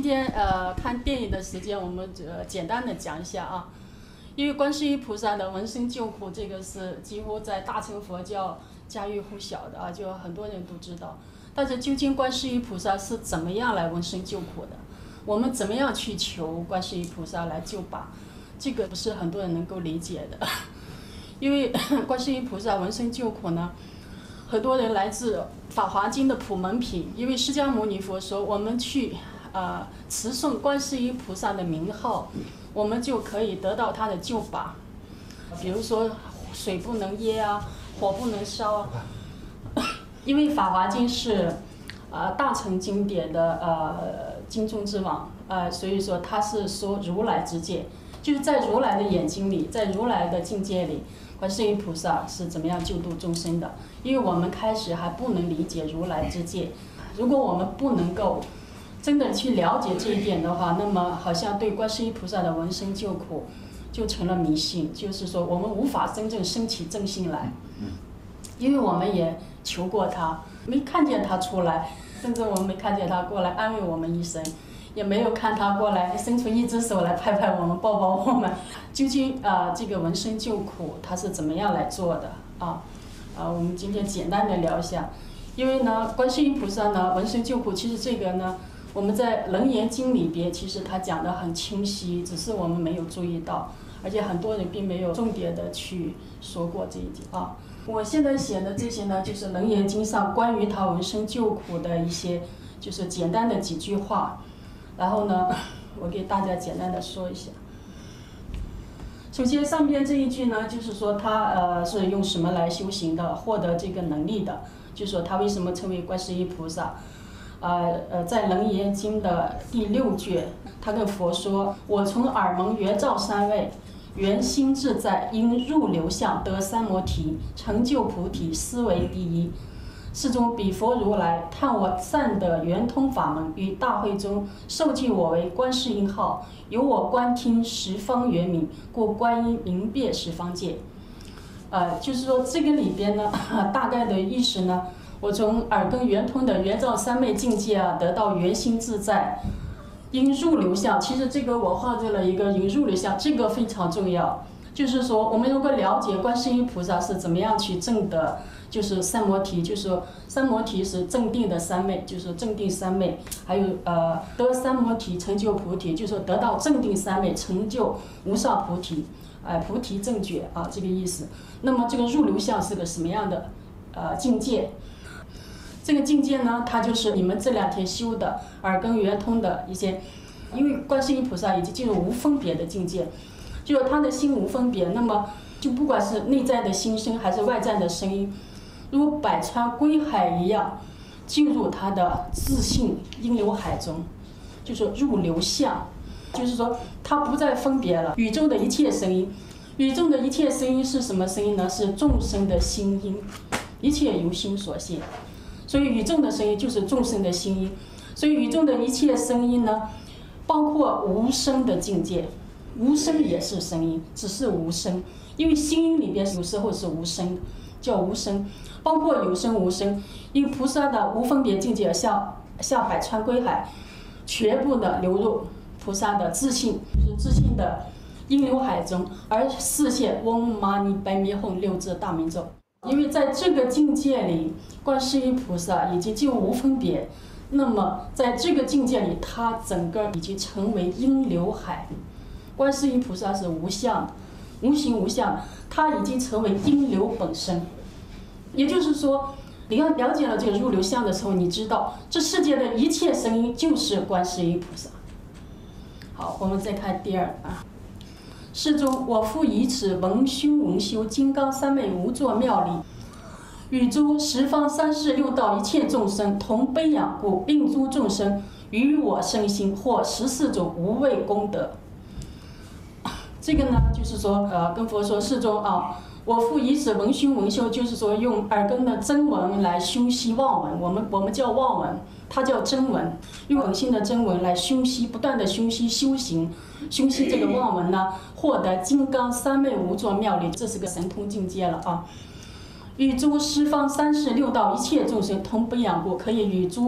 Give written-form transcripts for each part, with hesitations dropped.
天看电影的时间，我们简单的讲一下啊。因为观世音菩萨的闻声救苦，这个是几乎在大乘佛教家喻户晓的啊，就很多人都知道。但是究竟观世音菩萨是怎么样来闻声救苦的？我们怎么样去求观世音菩萨来救拔？这个不是很多人能够理解的。因为观世音菩萨闻声救苦呢，很多人来自《法华经》的普门品，因为释迦牟尼佛说，我们去持诵观世音菩萨的名号，我们就可以得到他的救拔。比如说水不能噎啊，火不能烧啊。因为《法华经》是大乘经典的经中之王，所以说它是说如来之界，就是在如来的眼睛里，在如来的境界里，观世音菩萨是怎么样救度众生的。因为我们开始还不能理解如来之界，如果我们不能够真的去了解这一点的话，那么好像对观世音菩萨的闻声救苦就成了迷信，就是说我们无法真正升起正心来。因为我们也求过他，没看见他出来，甚至我们没看见他过来安慰我们一声，也没有看他过来伸出一只手来拍拍我们，抱抱我们。究竟这个闻声救苦他是怎么样来做的我们今天简单的聊一下。因为呢，观世音菩萨呢闻声救苦，其实这个呢我们在《楞严经》里边其实他讲得很清晰，只是我们没有注意到，而且很多人并没有重点的去说过这一点我现在写的这些呢，就是《楞严经》上关于他闻声救苦的一些，就是简单的几句话。然后呢，我给大家简单的说一下。首先上边这一句呢，就是说他是用什么来修行的，获得这个能力的，就是说他为什么称为观世音菩萨。在《楞严经》的第6卷，他跟佛说：“我从耳蒙圆照三昧，圆心自在，因入流相得三摩提，成就菩提，斯为第一。是中彼佛如来叹我善得圆通法门，于大会中授记我为观世音号，由我观听十方圆明，故观音明辨十方界。”就是说这个里边呢，大概的意思呢，我从耳根圆通的圆照三昧境界得到圆心自在，因入流相。其实这个我画出了一个因入流相，这个非常重要。就是说我们如果了解观世音菩萨是怎么样去证得，就是三摩提，就是说三摩提是正定的三昧，就是正定三昧，还有得三摩提成就菩提，就是说得到正定三昧成就无上菩提，菩提正觉这个意思。那么这个入流相是个什么样的境界？这个境界呢，它就是你们这2天修的耳根圆通的一些，因为观世音菩萨已经进入无分别的境界，就是他的心无分别，那么就不管是内在的心声还是外在的声音，如百川归海一样进入他的自性因流海中，就是入流相，就是说他不再分别了。宇宙的一切声音，宇宙的一切声音是什么声音呢？是众生的心音，一切由心所现。所以宇宙的声音就是众生的心音，所以宇宙的一切声音呢，包括无声的境界，无声也是声音，只是无声，因为心音里边有时候是无声，叫无声，包括有声无声。因为菩萨的无分别境界像百川归海，全部的流入菩萨的自信，就是自信的因流海中，而示现嗡嘛呢叭咪吽6字大明咒。因为在这个境界里，观世音菩萨已经进入无分别，那么在这个境界里，他整个已经成为因流海。观世音菩萨是无相的，无形无相，他已经成为因流本身。也就是说，你要了解了这个入流相的时候，你知道这世界的一切声音就是观世音菩萨。好，我们再看第2是中我复以此闻熏闻修金刚三昧无作妙理，与诸十方三世六道一切众生同悲仰故，令诸众生与我生心，获14种无畏功德。这个呢，就是说跟佛说世中我复以此闻熏闻修，就是说用耳根的真闻来修习妄闻，我们叫妄闻，它叫真闻，用本心的真闻来修习，不断的修习修行，修习这个妄闻呢，获得金刚三昧无作妙理，这是个神通境界了与诸十方三世六道一切众生同悲仰故，可以与诸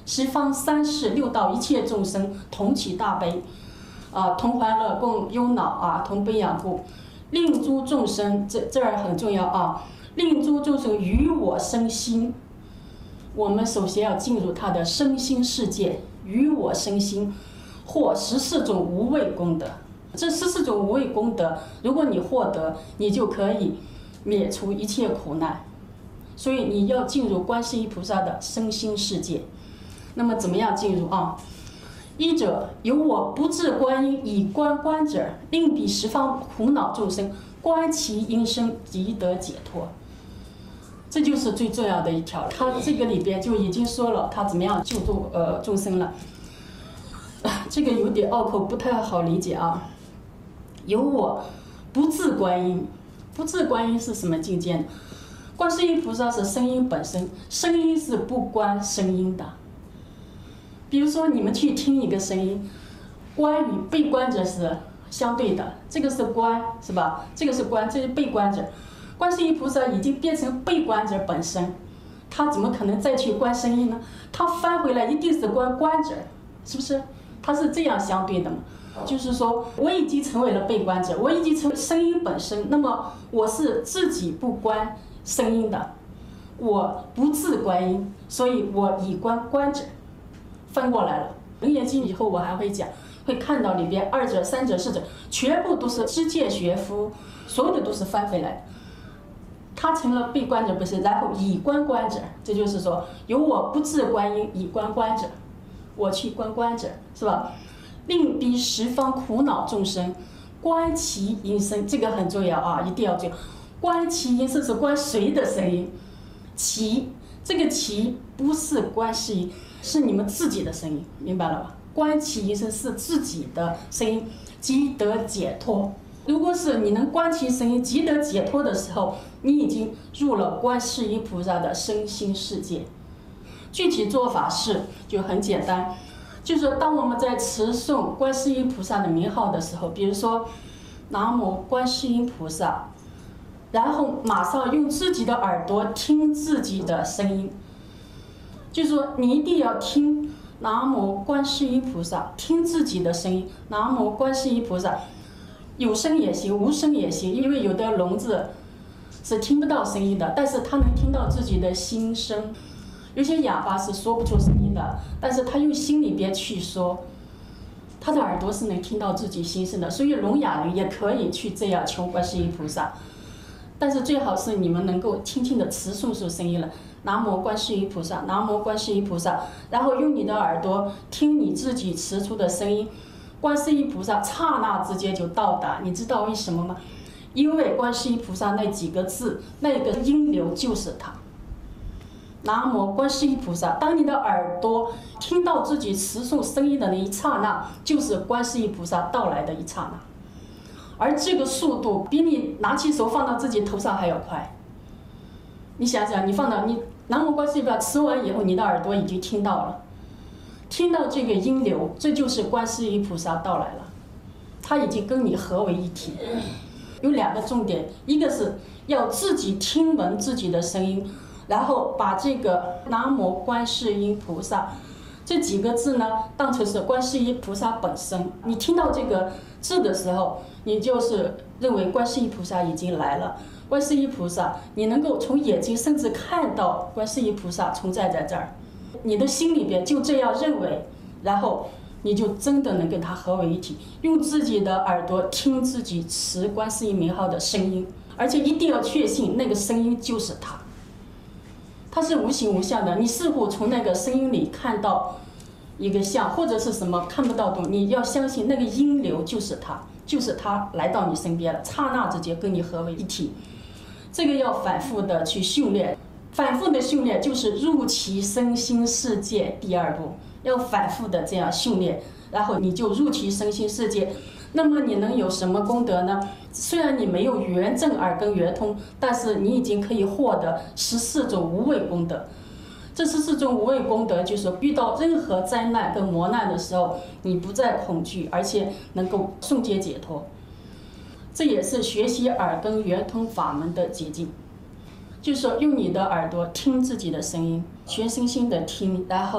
十方三世六道一切众生同起大悲，同欢乐共忧恼同悲仰故，令诸众生这儿很重要令诸众生与我生心。我们首先要进入他的身心世界，与我生心，获14种无畏功德。这14种无畏功德，如果你获得，你就可以灭除一切苦难。所以你要进入观世音菩萨的身心世界。那么怎么样进入一者，由我不至观音以观者，令彼十方苦恼众生观其音声，即得解脱。这就是最重要的一条。他这个里边就已经说了他怎么样救度众生了。这个有点拗口，不太好理解由我不至观音，不至观音是什么境界呢？观世音菩萨是声音本身，声音是不观声音的。比如说你们去听一个声音，观与被观者是相对的，这个是观，是吧？这个是观，这是被观者。观世音菩萨已经变成被观者本身，他怎么可能再去观声音呢？他翻回来一定是观者，是不是？他是这样相对的嘛？就是说我已经成为了被观者，我已经成为声音本身，那么我是自己不观声音的，我不自观音，所以我以观者，翻过来了。楞严经以后我还会讲，会看到里边二者、三者、四者，全部都是知见学夫，所有的都是翻回来的。他成了被观者不是，然后以观者，这就是说由我不自观音以观者，我去观者，是吧？令彼十方苦恼众生观其音声，这个很重要一定要注意。观其音声是观谁的声音？这个其不是观世音，是你们自己的声音，明白了吧？观其音声是自己的声音，即得解脱。如果是你能观其声音，即得解脱的时候，你已经入了观世音菩萨的身心世界。具体做法就很简单，就是当我们在持诵观世音菩萨的名号的时候，比如说南无观世音菩萨，然后马上用自己的耳朵听自己的声音，就是说你一定要听南无观世音菩萨，听自己的声音。南无观世音菩萨，有声也行，无声也行，因为有的聋子是听不到声音的，但是他能听到自己的心声。有些哑巴是说不出声音的，但是他用心里边去说，他的耳朵是能听到自己心声的。所以聋哑人也可以去这样求观世音菩萨，但是最好是你们能够轻轻的持诵出声音了。南无观世音菩萨，南无观世音菩萨，然后用你的耳朵听你自己持出的声音，观世音菩萨刹那之间就到达。你知道为什么吗？因为观世音菩萨那几个字，那个音流就是他。南无观世音菩萨，当你的耳朵听到自己持诵声音的那一刹那，就是观世音菩萨到来的一刹那，而这个速度比你拿起手放到自己头上还要快。你想想，你南无观世音菩萨持完以后，你的耳朵已经听到了，听到这个音流，这就是观世音菩萨到来了，他已经跟你合为一体。有2个重点，一个是要自己听闻自己的声音，然后把这个南无观世音菩萨这几个字呢当成是观世音菩萨本身。你听到这个字的时候，你就是认为观世音菩萨已经来了。观世音菩萨，你能够从眼睛甚至看到观世音菩萨存在在这儿，你的心里边就这样认为，然后你就真的能跟他合为一体，用自己的耳朵听自己持观世音名号的声音，而且一定要确信那个声音就是他，他是无形无相的。你似乎从那个声音里看到一个像或者是什么看不到东，你要相信那个音流就是他，就是他来到你身边了，刹那之间跟你合为一体。这个要反复的去训练，反复的训练就是入其身心世界第2步，要反复的这样训练，然后你就入其身心世界。那么你能有什么功德呢？虽然你没有圆正耳根圆通，但是你已经可以获得14种无畏功德。这14种无畏功德就是遇到任何灾难跟磨难的时候，你不再恐惧，而且能够瞬间解脱。这也是学习耳根圆通法门的捷径，就是说用你的耳朵听自己的声音，全身心的听，然后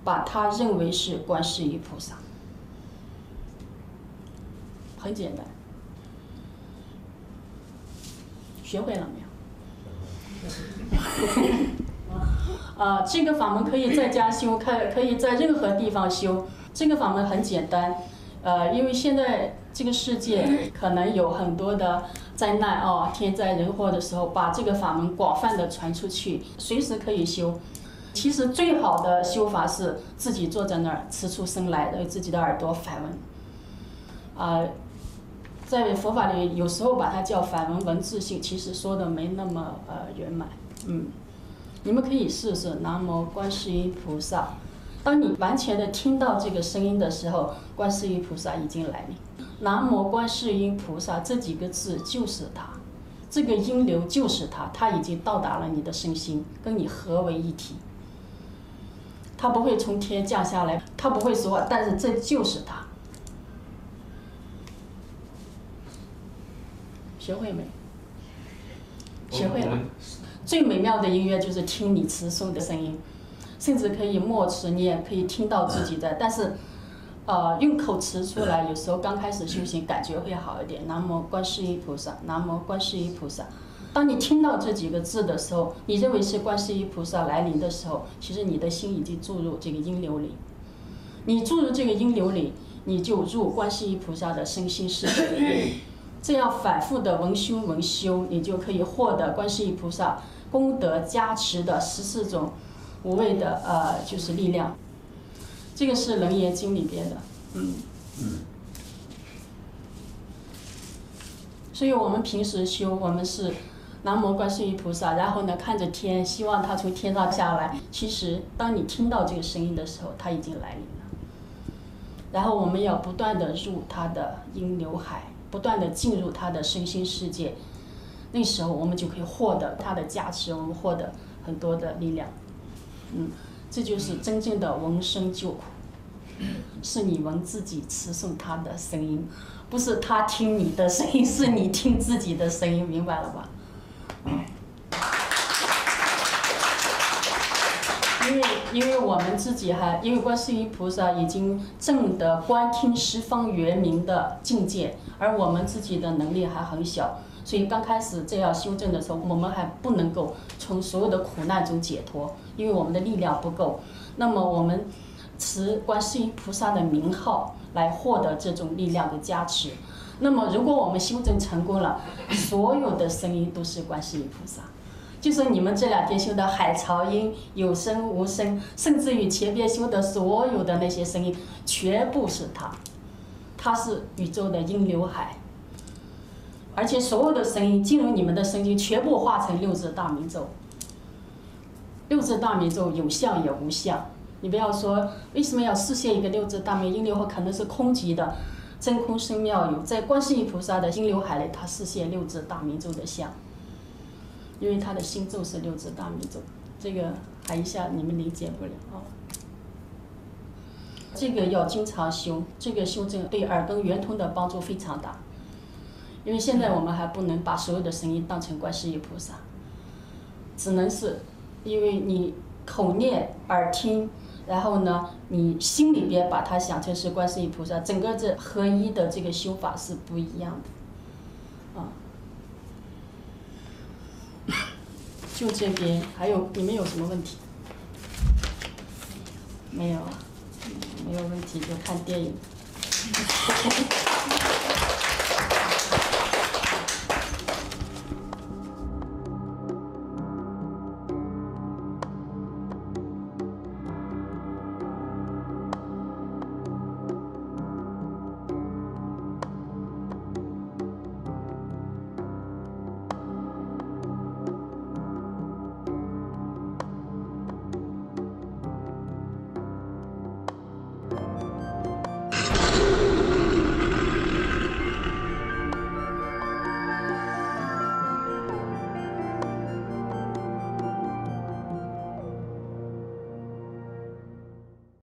把它认为是观世音菩萨，很简单。学会了没有？这个法门可以在家修，可以在任何地方修。这个法门很简单，因为现在这个世界可能有很多的灾难天灾人祸的时候，把这个法门广泛的传出去，随时可以修。其实最好的修法是自己坐在那儿，持出声来，自己的耳朵反闻。在佛法里，有时候把它叫反闻文字性，其实说的没那么圆满。你们可以试试南无观世音菩萨。当你完全的听到这个声音的时候，观世音菩萨已经来临。南无观世音菩萨这几个字就是它，这个音流就是它，它已经到达了你的身心，跟你合为一体。它不会从天降下来，它不会说，但是这就是它。学会没？学会了。最美妙的音乐就是听你持诵的声音，甚至可以默持，你也可以听到自己的。但是，用口持出来，有时候刚开始修行感觉会好一点。南无观世音菩萨，南无观世音菩萨。当你听到这几个字的时候，你认为是观世音菩萨来临的时候，其实你的心已经注入这个音流里。你注入这个音流里，你就入观世音菩萨的身心世界。这样反复的闻修，你就可以获得观世音菩萨功德加持的14种无畏的就是力量。这个是《楞严经》里边的，所以我们平时修，我们是南无观世音菩萨，然后呢看着天，希望它从天上下来。其实当你听到这个声音的时候，它已经来临了。然后我们要不断的入它的音流海，不断的进入它的身心世界，那时候我们就可以获得它的加持，我们获得很多的力量。这就是真正的闻声救苦，是你闻自己持诵它的声音，不是他听你的声音，是你听自己的声音，明白了吧？因为我们自己因为观世音菩萨已经证得观听十方圆明的境界，而我们自己的能力还很小，所以刚开始这样修正的时候，我们还不能够从所有的苦难中解脱，因为我们的力量不够。那么我们持观世音菩萨的名号来获得这种力量的加持。那么如果我们修正成功了，所有的声音都是观世音菩萨。就是你们这2天修的海潮音，有声无声，甚至于前边修的所有的那些声音，全部是它，它是宇宙的音流海，而且所有的声音进入你们的身心，全部化成6字大明咒。6字大明咒有相也无相，你不要说为什么要示现一个6字大明音流海，可能是空寂的，真空生妙有，在观世音菩萨的音流海里，它示现6字大明咒的相。因为他的心咒是6字大明咒，这个还一下你们理解不了这个要经常修，这个修正对耳根圆通的帮助非常大。因为现在我们还不能把所有的声音当成观世音菩萨，只能是因为你口念耳听，然后呢你心里边把它想成是观世音菩萨，整个这合一的这个修法是不一样的。就这边还有你们有什么问题？没有啊，没有问题就看电影。